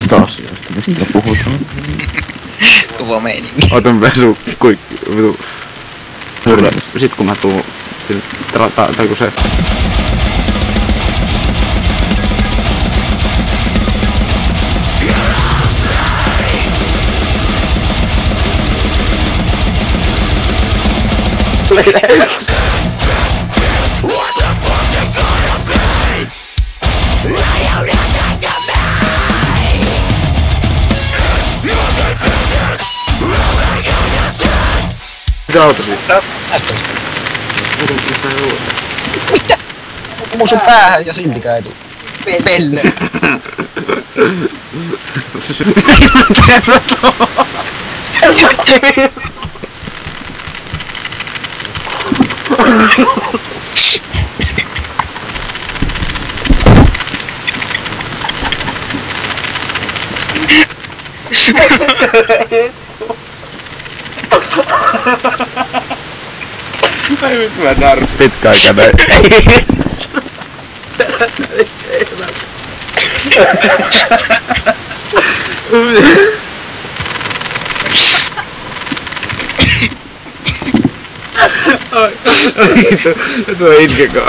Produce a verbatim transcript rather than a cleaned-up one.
asioista, mistä puhutaan. Kova meininki. Otan pesu kuikki, vitu. Sit kun mä tuun, sit, ta, ta, tai kun se... Mitä autosi? Mitä? Mun sun päähän ja siltikään ei tuu. Pelle. Ai vittu mä narr... Pitkäaikainen. Vittu, tuo itkekoo.